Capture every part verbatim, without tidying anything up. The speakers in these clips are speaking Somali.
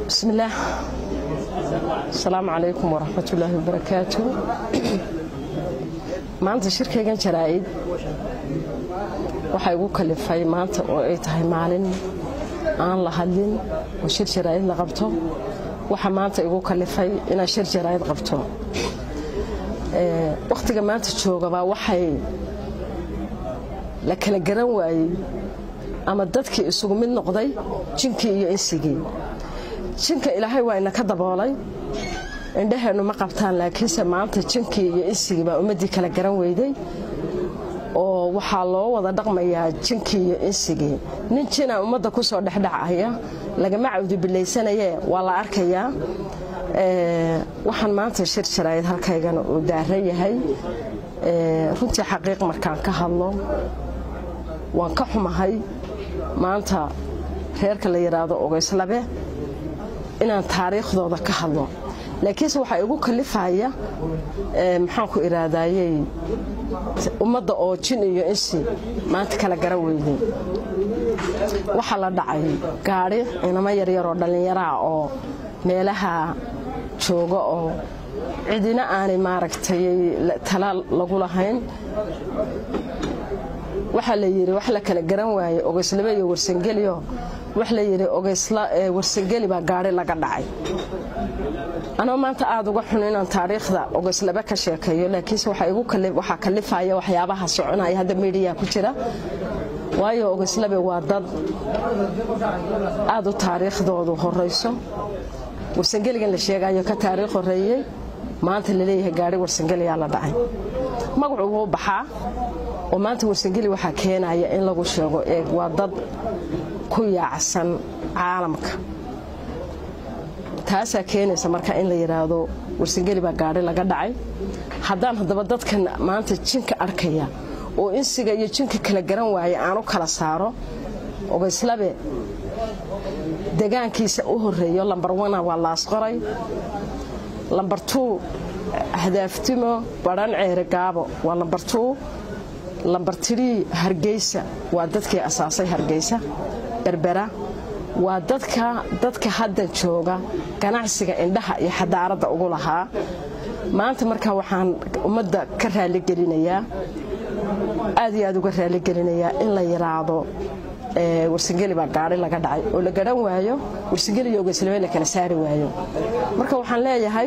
بسم الله. السلام عليكم ورحمة الله وبركاته. maanta shirkaygan jaraa'id waxay ugu kalifay maanta oo ay tahay maalin aan la hadlin oo shir jaraa'id la qabto waxa maanta igu kalifay inaan shir jaraa'id qabto ee waqtiga maanta joogaba waxay la kala garan waayay ama dadkii isugu mid noqday jinkii iyo insigii jinka ilaahay waa ina ka daboolay indhaheenu ma qabtaan laakiinse maanta jinkii iyo insigii baa ummadii kala garan weyday oo waxaa loo wada dhaqmayaa jinkii iyo insigii nin jina ummadda ku soo dhexdhacaya lagama cawdi bilaysanayee waa la arkayaa ee waxaan maanta shir jaraa'id halkaygana uu daaran yahay ee runtii xaqiiq markaan ka hadlo waan ka xumahay maanta reerka la yiraahdo Ogeyslabe inaan taariikhdooda ka hadlo laakiinse waxa igu kalifaya ee maxaan ku iraadayay ummadda oo jin iyo insi maanta kala garan weeyeen waxa la dhacay gaari inama yar yar oo dhalinyaro ah oo meelaha jooga oo cidina aanay maaragtay talaal lagu lahayn waxa la yiri wax la kala garan waayay Ogeyslabe iyo Warsangeliyo wax la yiri Ogeysla ee Warsangeli baa gaari laga dhacay أنا ما أنت أعد وحنا إن تاريخ ذا أوجس لبك شيء لكن سو حيقول كل وحكلف عيا وحيابها الصعنا هذا ميديا كتيرة ويا أوجس لبي وضد أعد تاريخ ذا وهو الرئيسه والسنجلي جن الشيء جاي كتاريخ الرئي ما أنت اللي ليه جاري والسنجلي على داعي ما قعوه بحا وما أنت والسنجلي وحكينا عيا إن لقوا شيء وضد كوي عسن عالمك taasa keenaysa marka in la yiraahdo Warsangeli baa gaari laga dhacay hadaan hadaba dadkan maanta jinka arkaya oo insiga iyo jinka kala garan waayay aan u kala saaro Ogeyslabe deegaankiisa u horeeyo lambar one waa la asqoray lambar two hadaaftimo baran ceere gaabo waa lambar two lambar three Hargeysa waa dadkii asaasay Hargeysa Berbera waa dadka dadka hadda jooga ganacsiga indhaha iyo xadaarada ugu lahaa maanta marka waxaan ummadda ka raali gelinayaa aad iyo aad uga raali gelinayaa in la yiraahdo ee Warsangeli baa gaari laga dhacay oo la garan waayo Warsangeli iyo Ogeyslabe la kala saari waayo marka waxaan leeyahay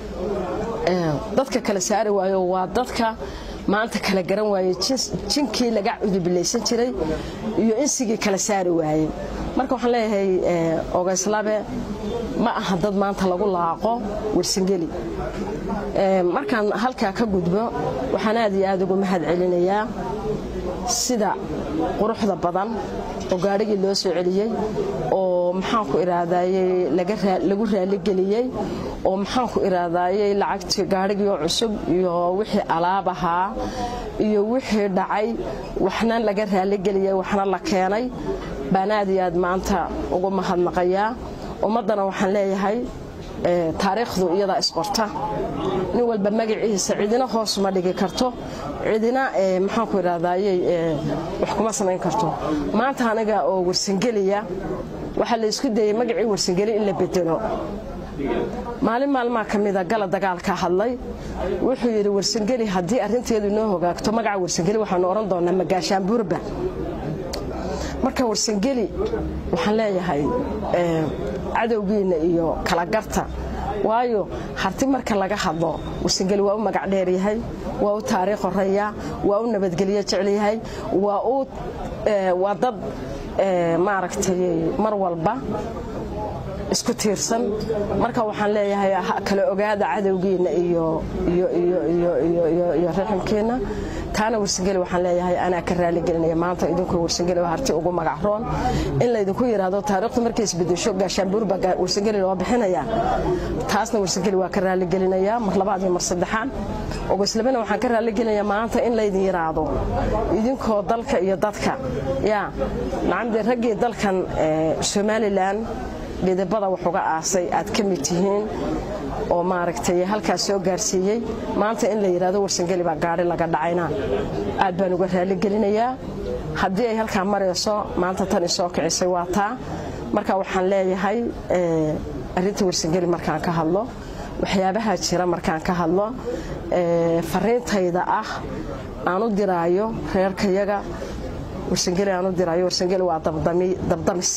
ee dadka kala saari waayo waa dadka maanta kala garan waayay jinkii laga cudbilaysan jiray iyo insigii kala saari waayay marka waxaan leeyahay ee Ogeyslabe ma aha dad maanta lagu laaqo Warsangeli ee markaan halka ka gudbo waxaan aad iyo aad ugu mahad celinayaa sida quruxda badan oo gaarigii loo soo celiyay oo maxaan ku iraadayay laga lagu raali geliyay oo maxaan ku iraadayay lacagtii gaarigii cusub iyo wixii alaabaha iyo wixii dhacay waxna laga raali geliyay waxna la keenay banaadiyad maanta ugu mahadnaqaya ummadana waxaan leeyahay ee taariikhdu iyada isqorta nin walba magaciisa cidina hoos ma dhigi karto cidina ee maxaan ku iraadayay ee wax kuma sameyn karto maanta aniga oo Warsangeliya waxa la isku dayay magacii Warsangeli in la bedelo maalin maalma kamida gala dagaalka hadlay wuxuu yiri Warsangeli hadii arinteedu noo hogaagto magaca Warsangeli waxaan oran doonaa magaashaan burba marka Warsangeli waxaan leeyahay ee cadawgiina iyo kala garta waayo harti marka laga hadlo Warsangeli waa u magac dheer yahay waa u taariikh horeeya waa u nabadgeliyo jecel yahay waa u waa dad ee maaragtay mar walba isku tiirsan marka waxaan leeyahay kala ogaada cadawgiina iyo iyo iyo iyo iyo iyo raximkeena taana Warsangeli waxaan leeyahay ana ka raali gelinaya maanta idinku Warsangeli harti ugu magac roon in la idinku yiraahdo taariikhdu markay isbedesho gaashaanbuur baa Warsangeli loo bixinaya taasna Warsangeli waa ka raali gelinaya mar labaad iyo mar saddexaan Ogeyslabena waxaan ka raali gelinayaa maanta in la idin yiraahdo idinkoo dalka iyo dadka ya naamde ragii dalkan Somaliland midabada wuxuga aasay aad ka mid tihiin oo maaragtay halkaas soo gaarsiiyay maanta in la yiraahdo Warsangeli baa gaari laga dhacayna aad baan uga raali gelinayaa haddii ay halka marayso maanta tan soo kicisay waa taa marka waxaan leeyahay ee arinta warsangeli markaan ka hadlo waxyaabaha jira markaan ka hadlo ee fariintayda ah aan u diraayo reerkayaga warsangeli aan u diraayo warsangeli waa dabdami dabdamis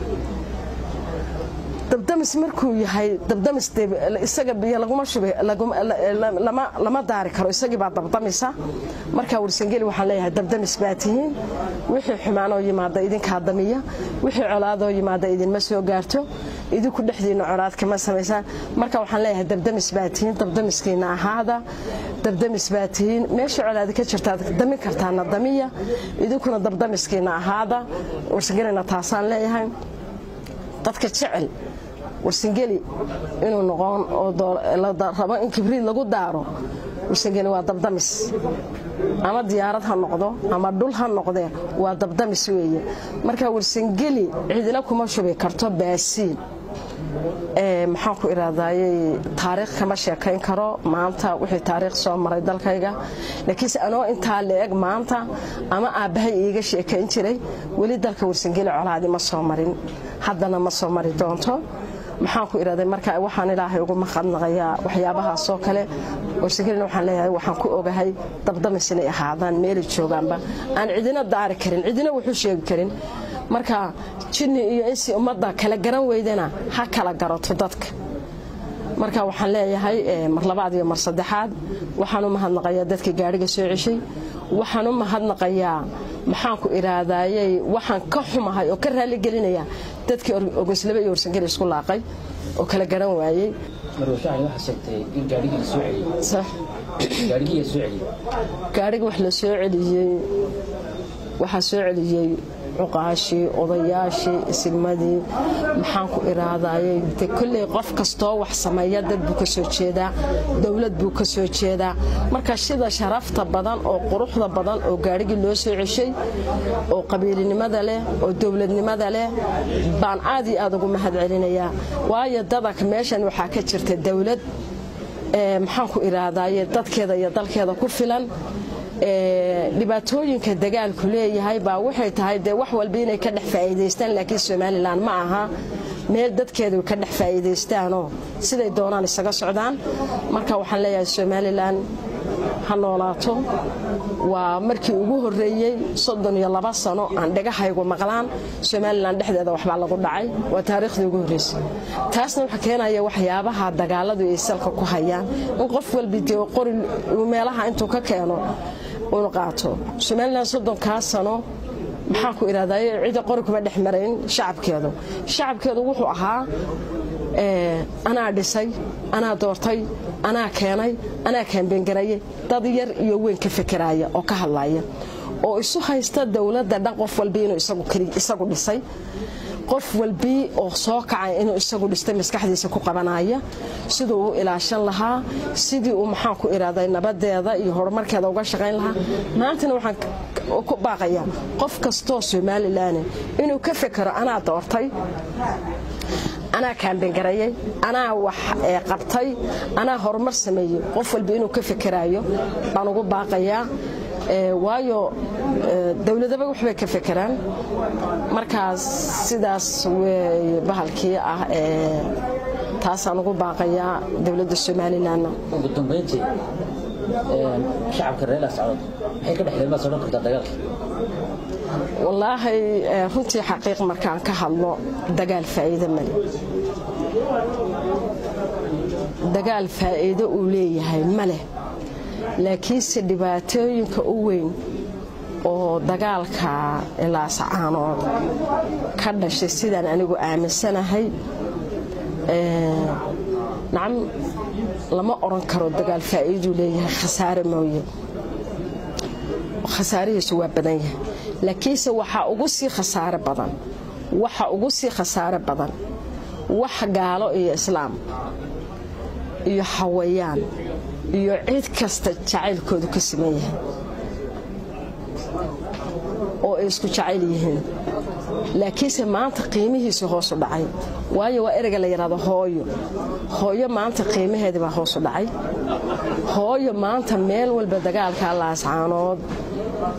dabdamis markuu yahay dabdamis isaga biyo laguma shubay lama lama daari karo isagii baa dabdamisa marka warsangeli waxaan leeyahay dabdamis baatihiin wixii xumaano yimaada idinka damiya wixii colaado yimaada idin ma soo gaarto idinku dhexdiina colaad kama sameeysan marka waxaan leeyahay dabdamis baatihiin dabdamiskiina ahaada dabdamis baatihiin meesha colaad ka jirta damin kartaana damiya idinkuna dabdamiskiina ahaada warsangelina taasaan leeyahay dadka jecel warsangeli inuu noqon oo la rabo in kibriid lagu daaro warsangeli waa dabdamis ama diyaarad ha noqdo ama dhul ha noqdee waa dabdamis weeye marka warsangeli cidina kuma shubi karto baasiin ee maxaan ku iraadayay taariikh kama sheekayn karo maanta wixii taariikh soo maray dalkayga laakiin anoo inta leeg maanta ama aabahay iiga sheekayn jiray wali dalka warsangeli colaadi ma soo marin haddana ma soo mari doonto maxaan ku iraaday marka waxaan ilaahay ugu maqadnaqayaa waxyaabaha soo kale warsangeli waxaan leeyahay waxaan ku ogahay dabdamis inay ahaadaan meel joogaanba aan cidina daari karin cidina wuxuu sheegi karin marka jinni iyo insi ummadda kala garan weydana ha kala garato dadka marka waxaan leeyahay mar labaad iyo mar saddexaad waxaan u mahadnaqayaa dadkii gaariga soo ceshay waxaan u mahadnaqayaa maxaan ku iraadayay waxaan ka xumahay oo ka raali gelinaya dadkii ogoslaba iyo warsangeli isku laaqay oo kala garan waayay marwashaani waxa sheegtay in gaariga soo celiyay sax gaariga soo celiyay gaariga wax la soo celiyay waxa soo celiyay عقاشي odayaashii ismadii maxaan ku iraadayay de kulli qof kasto wax sameeya dad buu ka soo jeedaa dawlad buu ka soo jeedaa marka sida sharafta badan oo quruxda badan oo gaarigi loo soo ceshay oo qabiilinimada leh oo dawladnimada leh baan aad iyo aad ugu mahad celinayaa waayo dadka meeshan waxa ka jirta dawlad ee maxaan ku iraadayay dadkeeda iyo dalkeeda ku filan ee dhibaatooyinka dagaalku leeyahay baa waxay tahay de wax walba inay ka dhex faa'iideystaan laakiin Soomaaliland ma aha meel dadkeedu ka dhex faa'iideystaan oo siday doonaan isaga socdaan marka waxaan leeyahay Soomaaliland ha noolaato waa markii ugu horeeyay soddon iyo laba sano aan dhagahaygu maqlaan Soomaaliland dhexdeeda waxba lagu dhacay waa taariikhdii ugu horeysay taasna waxa keenaya waxyaabaha dagaaladu ay salka ku hayaan in qof walba dee qori meelaha intuu ka keeno uu qaato Soomaaliland soddon ka sano maxaa ku iraadayay cid qori kuma dhex marayn shacabkeedu shacabkeedu wuxuu ahaa ee ana dhisay ana doortay ana keenay ana kaambeen garay dad yar iyo weyn ka fikiraya oo ka hadlaya oo isu haysta dawladda dhan qof walba inuu isagu kali isagu dhisay qof walbi oo soo kacay inuu isagu dhistay maskaxdiisa ku qabanaya sidoo uu ilaashan lahaa sidii uu maxaan ku iraaday nabadeeda iyo horumarkeeda uga shaqeyn lahaa maantana waxaan ku baaqayaa qof kasto Soomaaliland inuu ka fikiro ana doortay ana kaambeen garay ana wax qabtay ana horumar sameeyay qof walba inuu ka fikirayo baan ugu baaqayaa waayo dawladaba waxba ka fikiraan markaas sidaas way bahalkii ah ee taas aan ugu baaqayaa dawladda Soomaaliland ugu dambeyntii ee shacabka reer Soomaaliya waxay ka dhaxleen soo kartaa dagaalka wallahi runtii xaqiiq markaan ka hadlo dagaal faa'iido ma leh dagaal faa'iido uu leeyahay ma leh laakiin si dhibaatooyinka u weyn oo dagaalka ilaa sacaanood ka dhashay sidaan anigu aaminsanahay ee nacam lama oran karo dagaal faa'iido leeyahay khasaare mooye khasaarihiisu waa badan yahay laakiin se waxa ugu sii khasaare badan waxa ugu sii khasaare badan wax gaalo iyo islaam iyo xawayaan iyo cid kasta jacaylkoodu ka sameeyay oo isku jacayl yihiin laakiin se maanta qiimihiisu hoos u dhacay waayo waa ereyga la yiraahdo hooyo hooyo maanta qiimaheeda baa hoos u dhacay hooyo maanta meel walba dagaalka la ascaanood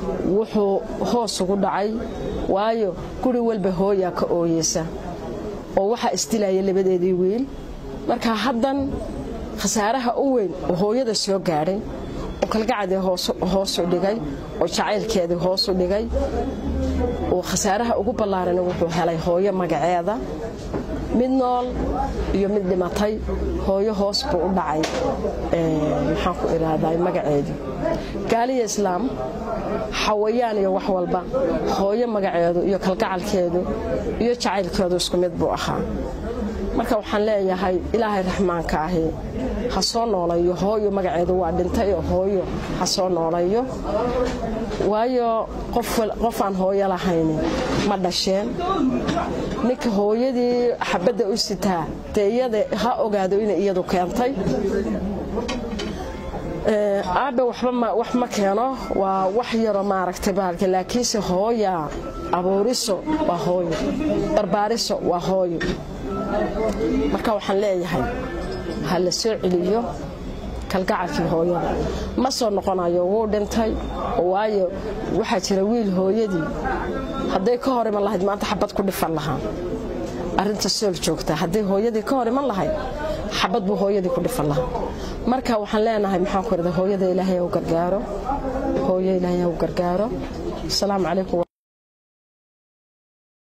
wuxuu hoos ugu dhacay waayo guri walba hooya ka ooyeysa oo waxa istilaya labadeedii wiil marka haddan khasaaraha u weyn oo hooyada soo gaaray oo kalgacadii hoos hoos u dhigay oo jacaylkeedii hoos u dhigay oo khasaaraha ugu ballaaran wuxuu helay hooyo magaceeda mid nool iyo mid dhimatay hooyo hoos buu u dhacay ee maxaan ku iraaday magaceedii gaaliya islaam xawayaan iyo wax walba hooyo magaceedu iyo kalgacalkeedu iyo jacaylkeedu isku mid buu ahaa marka waxaan leeyahay ilaahay raxmaanka ahi ha soo noolayo hooyo magaceedu waa dhintay oo hooyo ha soo noolayo waayo qof qof aan hooyo lahayn ma dhasheen ninka hooyadii xabada u sitaa teeyada ha ogaado in iyadu keentay ee aabe waxba ma wax ma keeno waa wax yar oo maaragtay baalka laakiinse hooya abuuriso waa hooyo barbaariso waa hooyo marka waxaan leeyahay hal la soo celiyo kalgacalkii hooyada ma soo noqonayo wuu dhintay waayo waxa jira wiil hooyadii haday ka hor iman lahayd maanta xabad ku dhifan lahaa arinta soo joogta haday hooyadii ka hor iman lahayd xabad buu hooyadii ku dhifan lahaa marka waxaan leenahay maxaan ku irada hooyada Ilaahay u gargaaro hooyo Ilaahay u gargaaro assalaamu calaykum